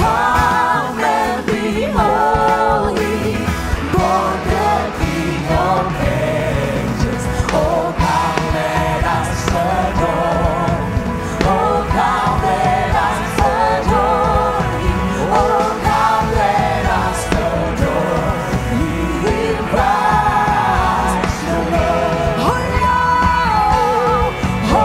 Come and behold Him, born the King of Ages. Oh, come let us adore Him. Oh, come let us adore Him. Oh, come let us adore Him, Christ the Lord. Oh, yeah. Oh.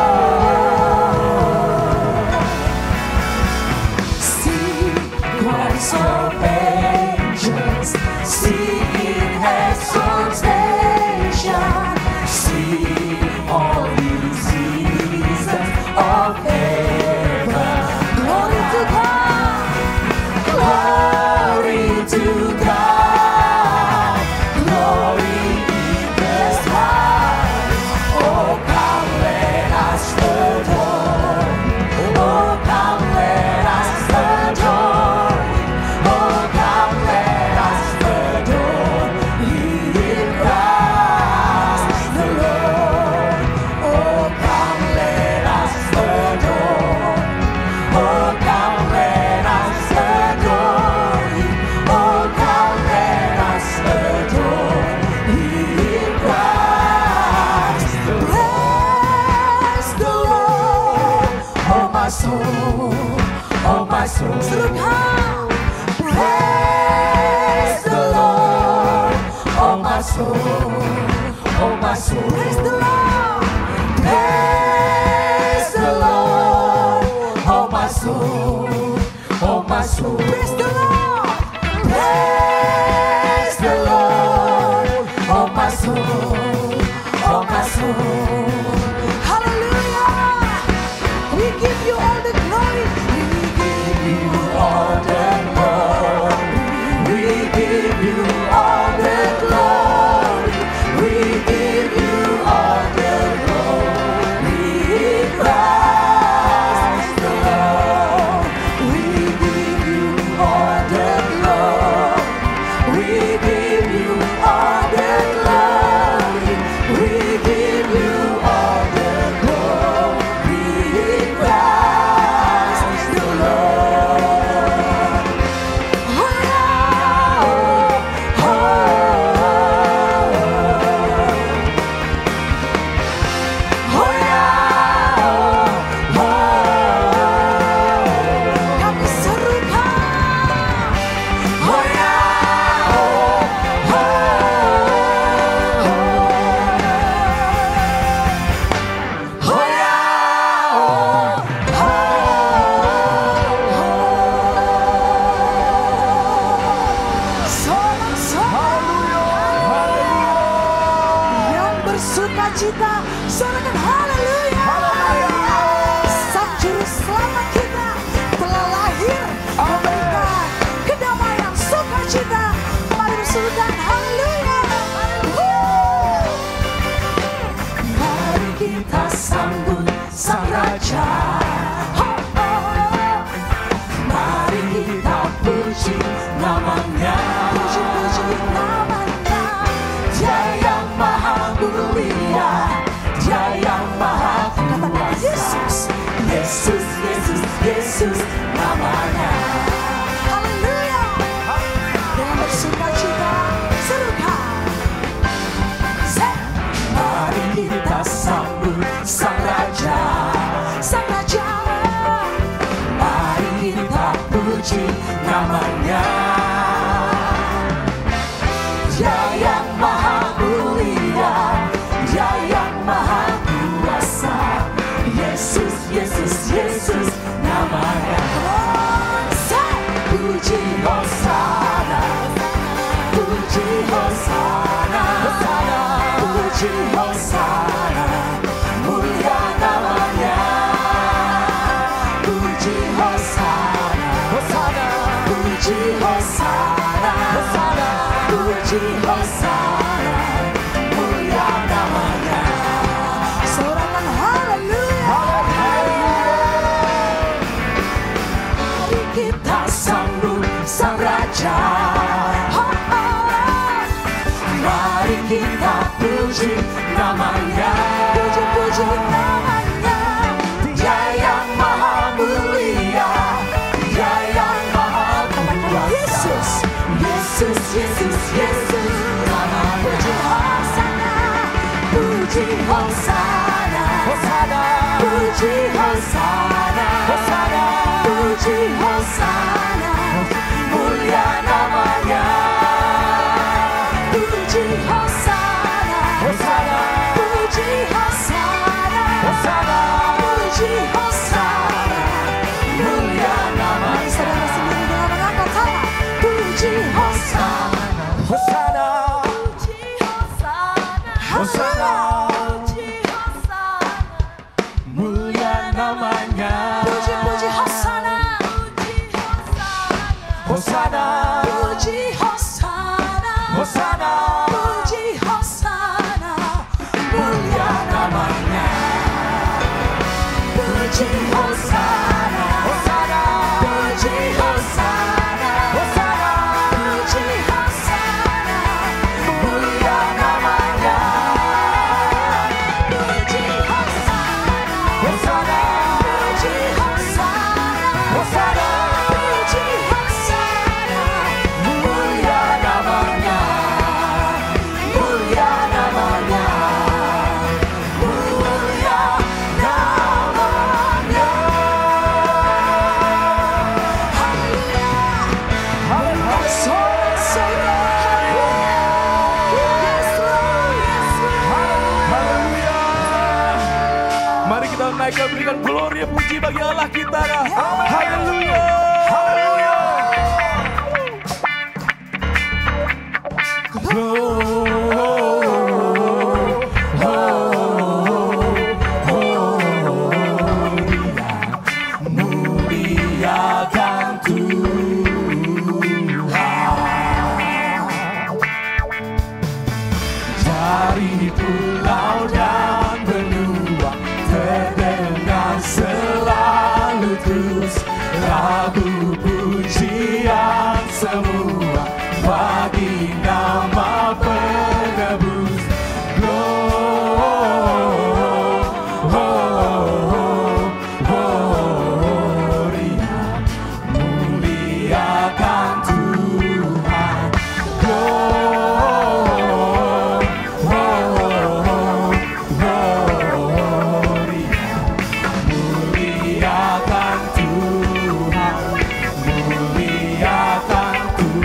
See choirs of angels singing exaltation. See all these seasons of heaven. Glory to God, glory to God, glory in the highest. Oh, come let us adore Him. Oh, come let us adore Him. Oh, come let us adore Him, Christ the Lord. Oh, come let us adore Him. Oh, come let us adore Him. Oh, come let us adore Him, Christ. Bless the Lord, oh my soul, oh my soul. Praise the Lord, oh my soul, oh my soul. Praise the Lord, praise the Lord, oh my soul, oh my soul. Praise the Lord, praise the Lord, oh my soul, oh my soul. Hallelujah, we give you all the glory, we give you all the glory, we give you all the glory, we give you all the glory, Christ the Lord. We give you all the glory, we give you all the glory, we give you all the glory, Christ the Lord. Oh, yeah. Oh, oh, yeah. Kami serukan. Oh, yeah. Oh, yang bersuka cita, sorakan haleluya. Sang juru selamat kita telah lahir, memberikan kedamaian, sukacita. Mari bersukan haleluya. Mari kita sambut sang raja. Mari kita puji namanya. Puji namanya. Dia yang maha mulia, Dia yang maha kuasa. Yesus, Yesus, Yesus namanya. Haleluya. Dengan bersukacita serukan. Mari kita sambut sang raja, sang raja. Mari kita puji namanya. Dia yang maha mulia, Dia yang maha kuasa. Yesus, Yesus, Yesus namanya. Puji Hosana, puji Hosana, puji Hosana, mulia namanya. Puji Hosana, puji Hosana, puji Hosana, mulia namanya. Sorakan haleluya. Mari kita sambut sang raja. Mari kita puji namanya. Puji namanya. Dia yang maha mulia, Dia yang maha puji Hosana, mulia namanya. Puji Hosana, Hosana, puji Hosana, Hosana, puji Hosana, mulia namanya. Saudara sendiri dengan mengangkat tangan. Puji Hosana, Hosana, puji Hosana, Hosana, puji Hosana, mulia namanya. puji Hosana, puji Hosana, Hosana, puji Hosana, Hosana, puji Hosana, mulia namanya. Puji Hosana, Hosana, puji Hosana, Hosana, puji Hosana, mulia namanya. Puji Hosana, Hosana, puji Hosana, Hosana, puji Hosana, mulia namanya. Mulia namanya. Mulia namanya. Haleluya. Sorak-sorak. Haleluya. Yes, Lord. Yes, Lord. Haleluya. Mari kita naikkan, berikan glory puji bagi Allah kita. Haleluya. Haleluya. Muliakan dari pulau dan benua terdengar selalu terus lagu pujian semua bagi nama penebus. Gloria, muliakan Tuhan. Muliakan Tuhan, muliakan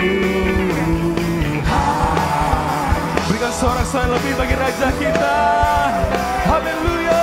Tuhan. Berikan sorak-sorai lebih bagi Raja kita. Haleluya.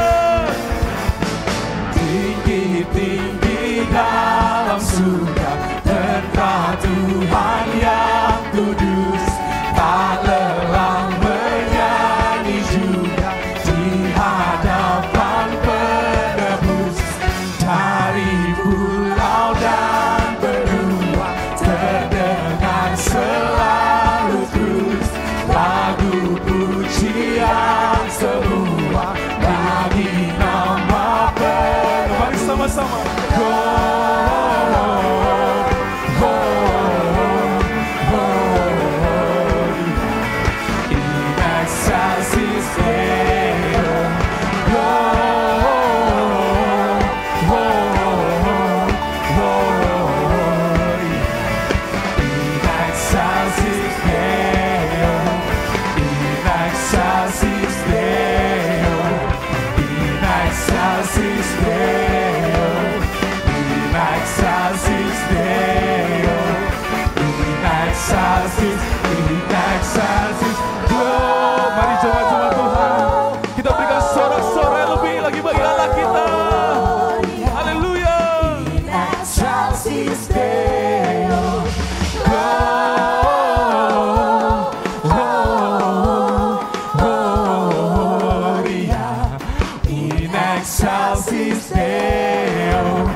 Tinggi-tinggi dalam surga terkenal Tuhan yang kudus, tak lelah menyanyi juga di hadapan penebus. Dari pulau dan benua terdengar selalu terus lagu pujian semua bagi nama penebus. Mari sama-sama. In excelsis Deo, gloria. In excelsis Deo, in excelsis Deo, in excelsis Deo, in excelsis Deo, in excelsis, in excelsis. Mari jemaat-jemaat Tuhan, kita berikan sorak-sorai lebih lagi bagi Allah kita. Haleluya. In excelsis Deo. Gloria in excelsis Deo.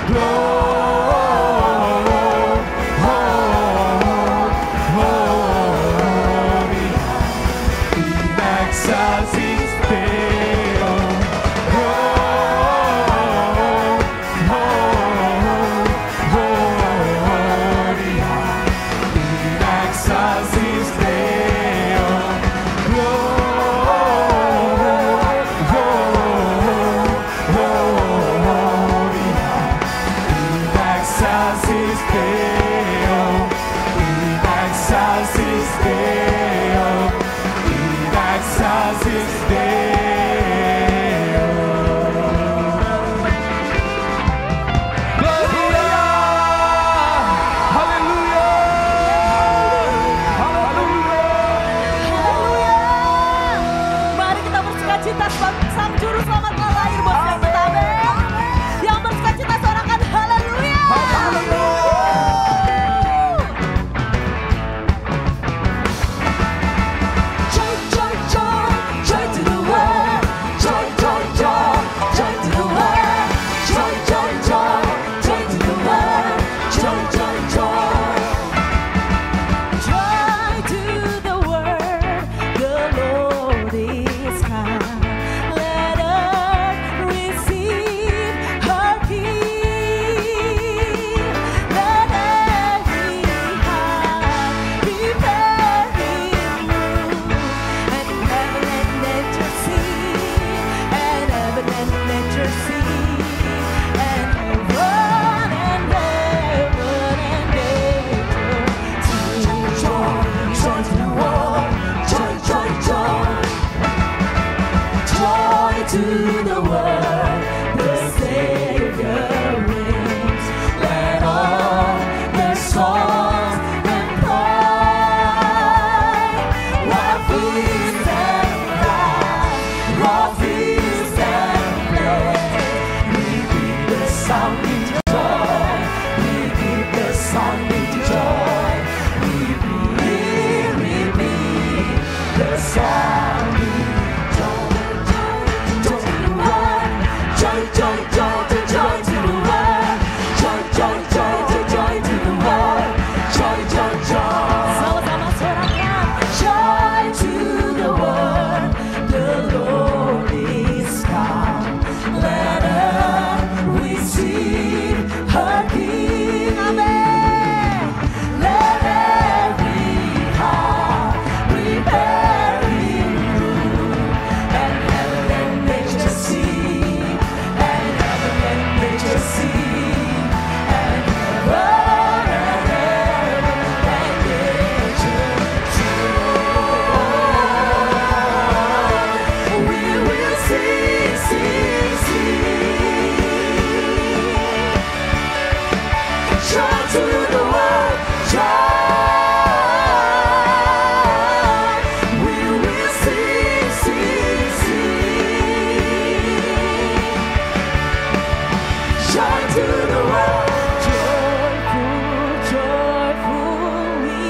Gloria in excelsis Deo. Gloria in excelsis Deo. Excelsis Deo, in excelsis Deo, in excelsis Deo. Gloria. joy to the world, joy. We will sing, sing, sing. Joy to the world, joyful, joyful, we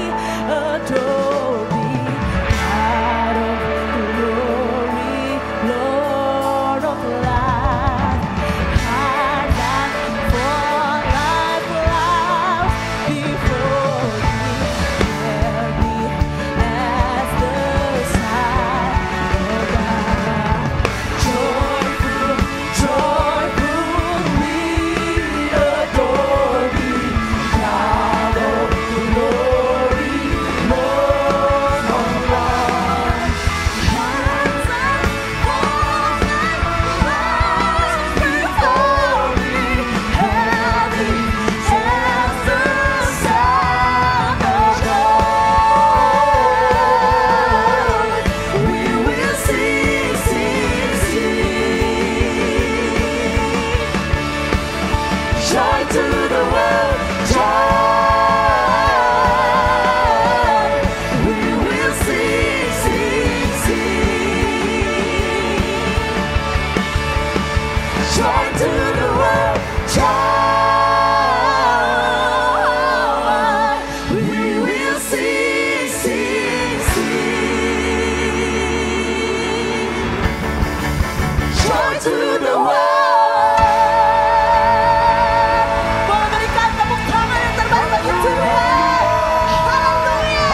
adore thee, God of glory, Lord of life. High than for life lies before thee, bear thee as the sign of God. Joyful, joyful, we adore thee, God of glory, Lord of life. Hands up, fall like before thee, heavy as the sound of God. We will sing, sing, sing. Joy to the world, joy. We will sing, sing, sing. Joy to the world, joy. We will sing, sing, sing. Joy to the world. Boleh berikan tepuk tangan yang terbaik bagi Tuhan. Haleluya.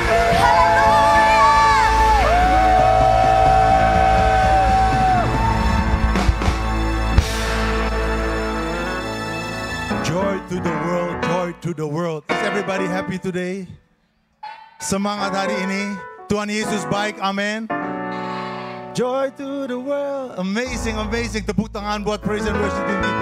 Joy to the world, joy to the world. Is everybody happy today? Semangat hari ini. Tuhan Yesus baik, amin. Joy to the world. Amazing, amazing. Tepuk tangan buat praise and worship team kita.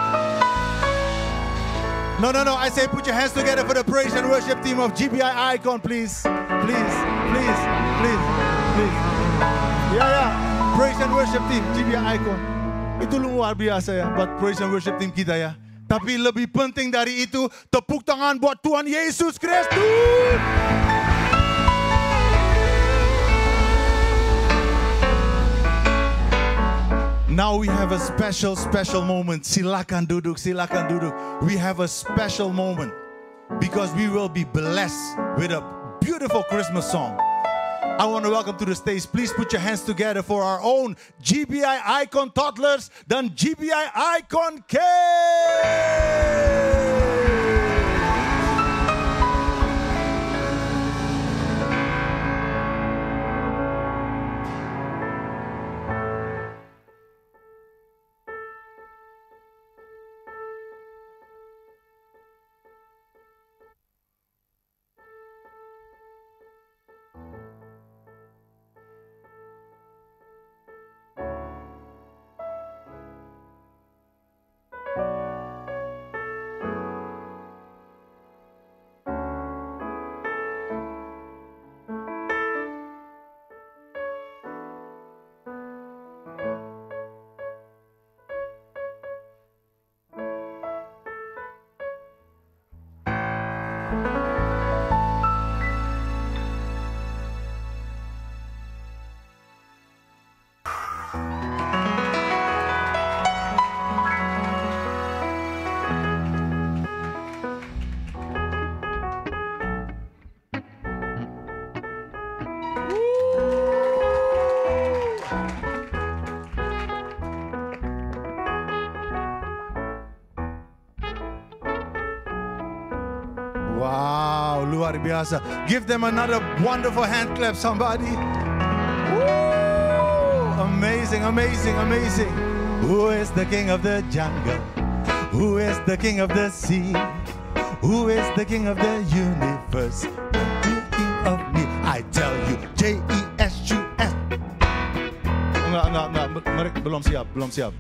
No. I say put your hands together for the praise and worship team of GBI Icon, please. Please. Yeah. Praise and worship team, GBI Icon. Itu luar biasa ya, buat praise and worship team kita ya. Tapi lebih penting dari itu, tepuk tangan buat Tuhan Yesus Kristus. Now we have a special moment. Silakan duduk. We have a special moment because we will be blessed with a beautiful Christmas song. I want to welcome to the stage. Please put your hands together for our own GBI Icon toddlers dan GBI Icon Kids. Wow, luar biasa. Give them another wonderful hand clap, somebody. Woo! Amazing. Who is the king of the jungle? Who is the king of the sea? Who is the king of the universe? The king of me. I tell you, J-E-S-U-S. Enggak. Mereka belum siap.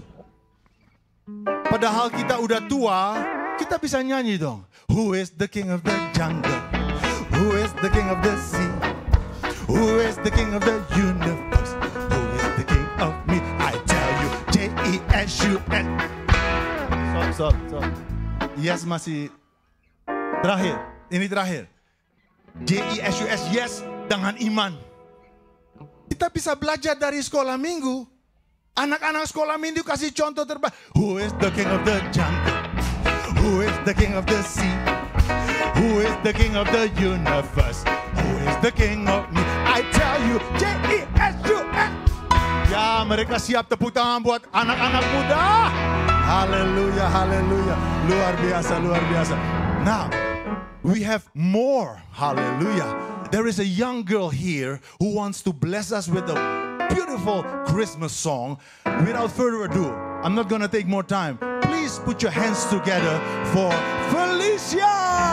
Padahal kita udah tua, kita bisa nyanyi dong. Who is the king of the jungle? Who is the king of the sea? Who is the king of the universe? Who is the king of me? I tell you, J-E-S-U-S. Stop. Yes masih terakhir. Ini terakhir. JESUS, yes dengan iman. Kita bisa belajar dari sekolah minggu. Anak-anak sekolah minggu kasih contoh terbaik. Who is the king of the jungle? Who is the king of the sea? Who is the king of the universe? Who is the king of me? I tell you, JESUS. Ya, mereka siap tepuk tangan buat anak-anak muda. Haleluya, haleluya. Luar biasa, luar biasa. Now, we have more. Hallelujah. There is a young girl here who wants to bless us with a beautiful Christmas song. Without further ado, I'm not going to take more time. Please put your hands together for Felicia.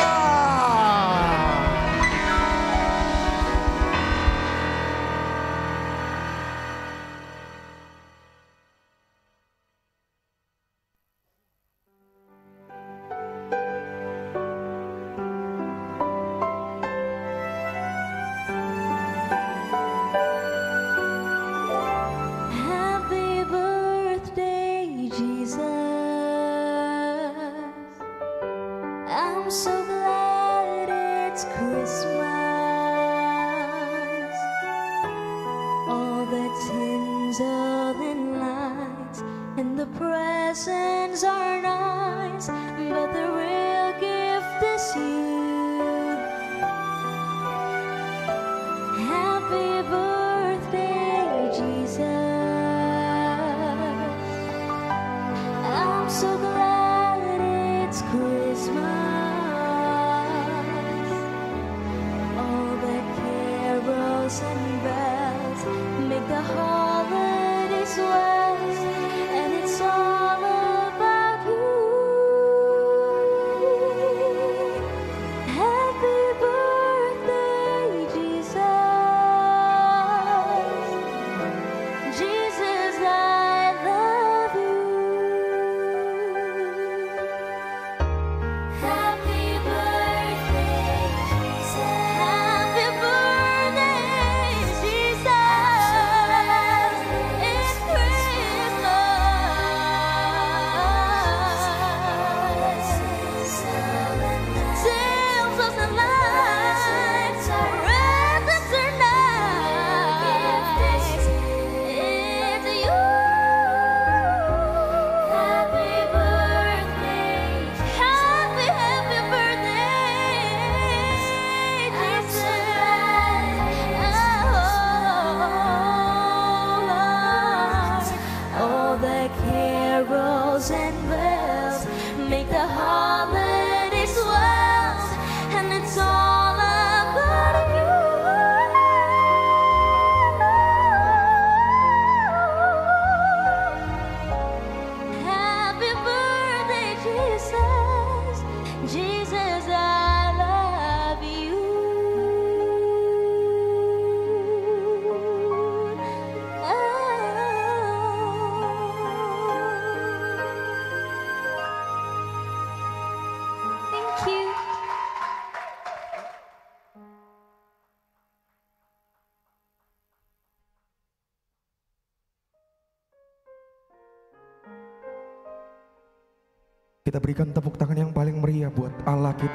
Kita berikan tepuk tangan yang paling meriah buat Allah kita.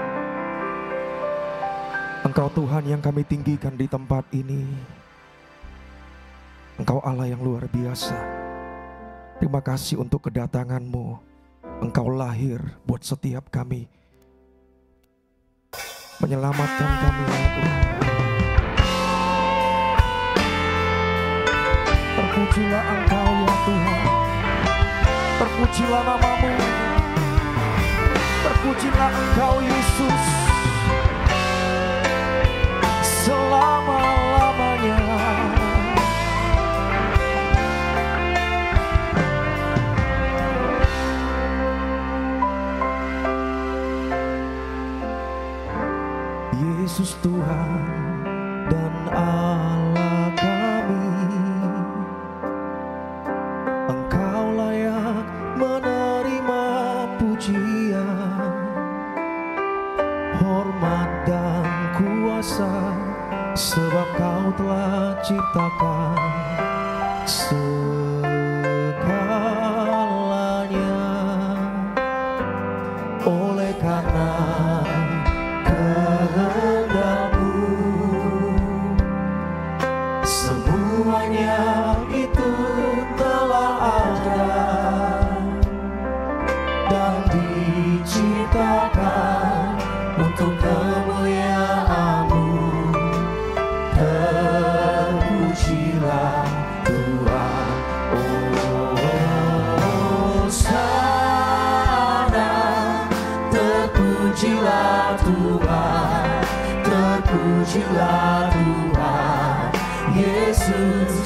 Engkau Tuhan yang kami tinggikan di tempat ini. Engkau Allah yang luar biasa. Terima kasih untuk kedatangan-Mu. Engkau lahir buat setiap kami. Menyelamatkan kami ya Tuhan. Terpujilah Engkau ya Tuhan. Terpujilah nama-Mu. Terpujilah Engkau Yesus selama-lamanya. Yesus Tuhan dan Allah kami, Engkau layak menerima pujian, hormat dan kuasa, sebab Kau telah ciptakan segalanya. oleh karena kehendak-Mu. Semuanya itu telah ada dan diciptakan untuk kemuliaan-Mu. Terpujilah Tuhan, Hosana. Terpujilah Tuhan, terpujilah Tuhan Yesus.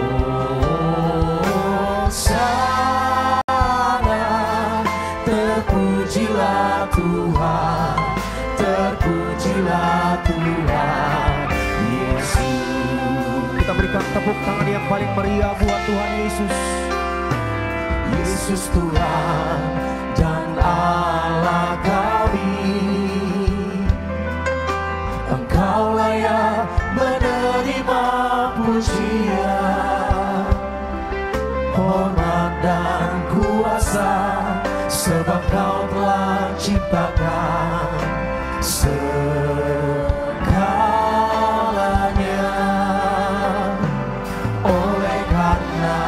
Hosana. Terpujilah Tuhan, terpujilah Tuhan Yesus. Kita berikan tepuk tangan yang paling meriah buat Tuhan Yesus. Yesus Tuhan dan Allah kami, Engkau layak menerima pujian, hormat dan kuasa, sebab Kau telah ciptakan segalanya. Oleh karena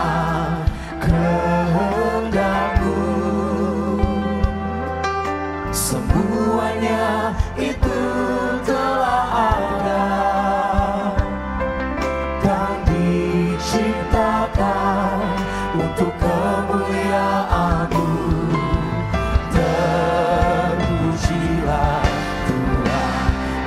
kehendak-Mu, semuanya itu telah ada dan diciptakan untuk kemuliaan-Mu. Terpujilah Tuhan,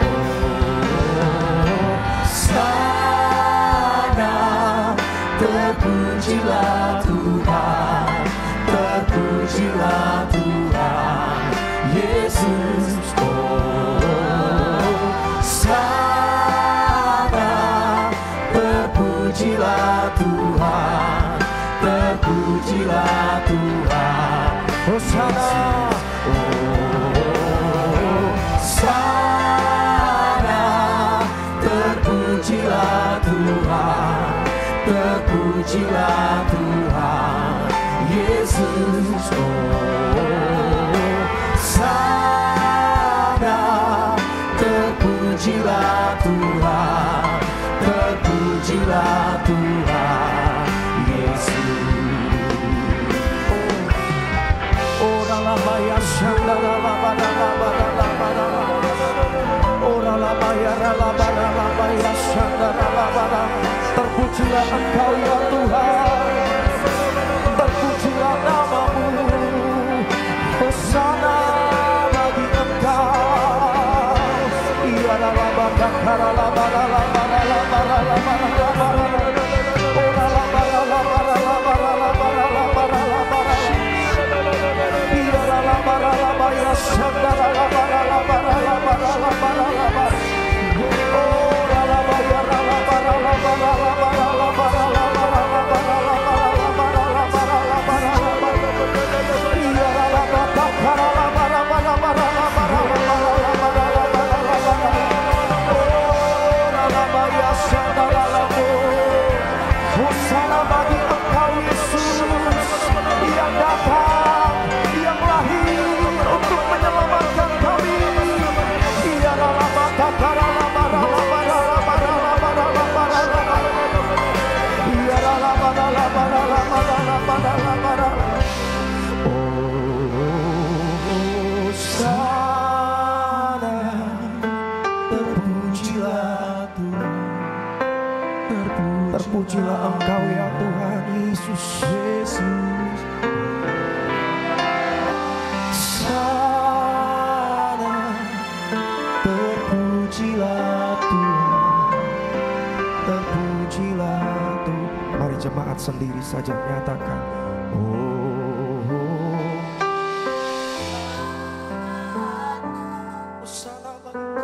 Hosana. Terpujilah Tuhan, terpujilah Tuhan Yesus. Hosana. Terpujilah Tuhan, terpujilah Tuhan. Hosana. Hosana. Terpujilah Tuhan, terpujilah Tuhan Yesus. Hosana. Terpujilah Tuhan, terpujilah Tuhan Yesus. Ora la maya shanda la la ba la la ba la la ba la. Ora la maya la la ba la la ba ya shanda la la ba la. Terpujilah Engkau ya Tuhan, terpujilah nama-Mu. Hosana bagi Engkau. Iya la la ba la la la ba la la ba la la ba la la ba la la ba la. Ora la ba la la ba la la ba la la ba la la ba la la ba la. Iya la la ba la la ba ya shanda la la ba la la ba la la ba la la ba la la ba. Ora la ba ya la la ba la la ba la la ba la la ba la la ba la la ba la la ba la la ba la la ba la la ba la la ba. Iya la la ba ta ka la la ba la ba la ba la la ba la la ba la la ba la la ba la la ba la. Ora la ba ya shanda la la bo. Hosana bagi Engkau Yesus yang datang, yang lahir untuk menyelamatkan kami. Iya la la ba ta ka la la ba la la ba la la ba la la ba la la ba la la. Iya la la ba la la ba la la ba la la ba la la ba la la. Hosana. Terpujilah Tuhan, terpujilah Engkau ya Tuhan Yesus. Yesus. Sana. Terpujilah Tuhan, terpujilah Tuhan. Mari jemaat sendiri saja nyatakan. Hosana bagi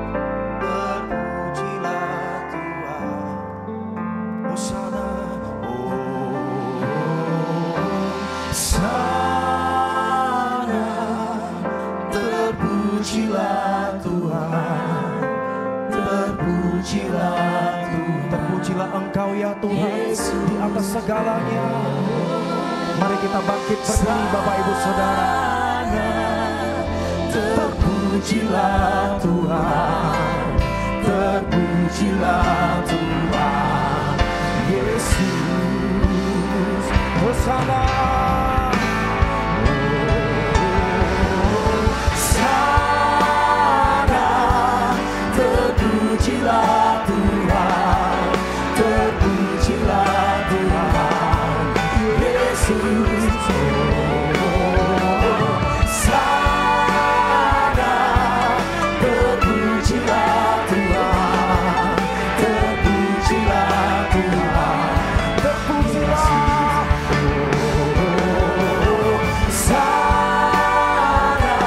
Hosana. segalanya. Mari kita bangkit berdiri Bapak Ibu Saudara. Terpujilah Tuhan, terpujilah Tuhan Yesus. Hosana. Terpujilah Tuhan, terpujilah Tuhan Yesus. Sana, terpujilah Tuhan, terpujilah Tuhan, terpujilah. Sana,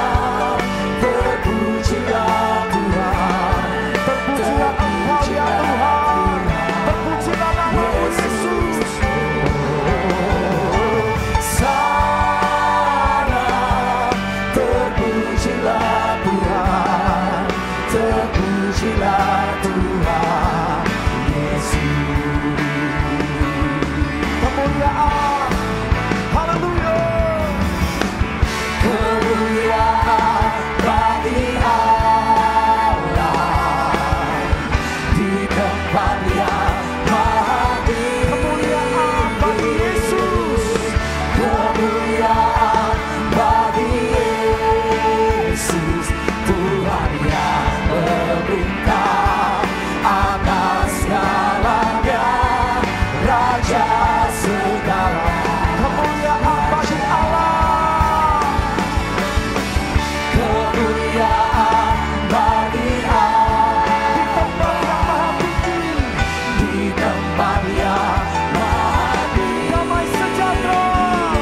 terpujilah Tuhan. Terpujilah Engkau ya Tuhan, terpujilah nama Yesus. Sana, terpujilah Tuhan, terpujilah Tuhan Yesus. Kemuliaan, haleluya. Kemuliaan bagi kemuliaan bagi Yesus, kemuliaan bagi Yesus. Tuhan yang memerintah atas segalanya, Raja segala. Kemuliaan bagi Allah, kemuliaan bagi Allah. Di tempat yang maha tinggi, damai sejahtera,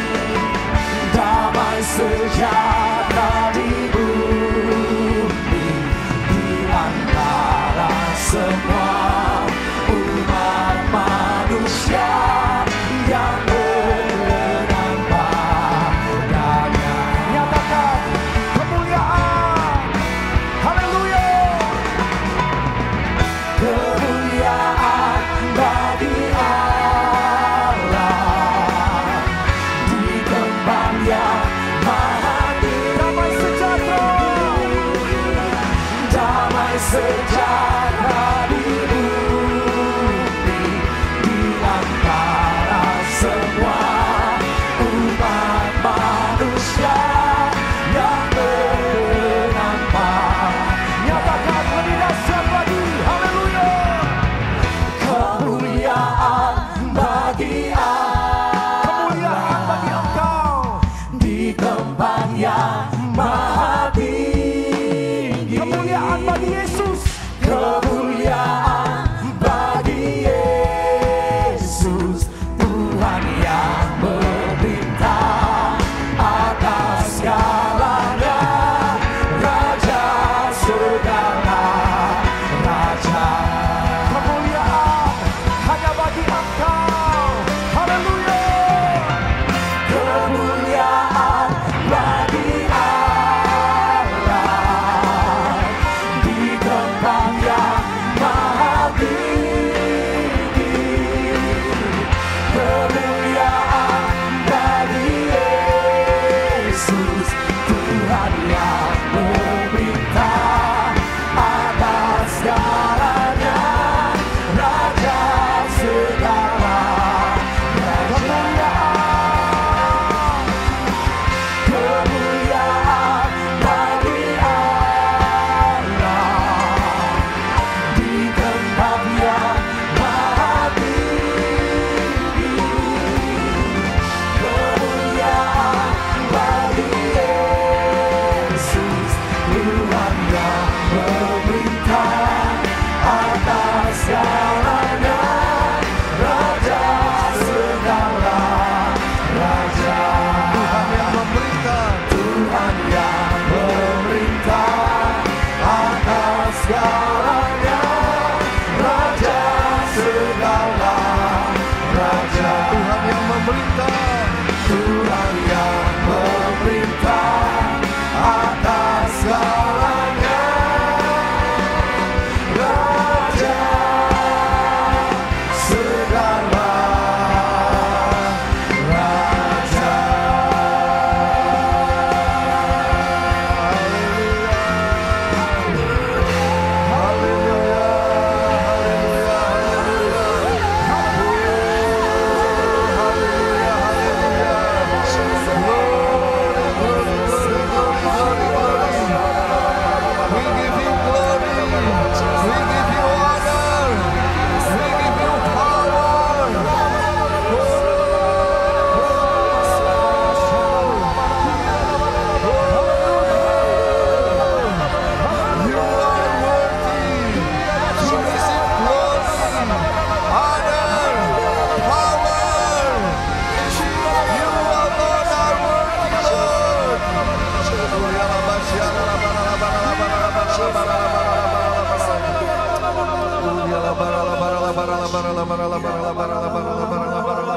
damai sejahtera di bumi, di antara semua umat manusia yang berenang padanya. Nyatakan kemuliaan, haleluya. Kemuliaan bagi Allah di tempat yang maha tinggi, damai sejahtera, damai sejahtera di bumi, di antara semua umat manusia yang berenang padanya. Nyatakan lebih dahsyat lagi, haleluya. Kemuliaan bagi Allah, kemuliaan bagi Engkau di tempat yang maha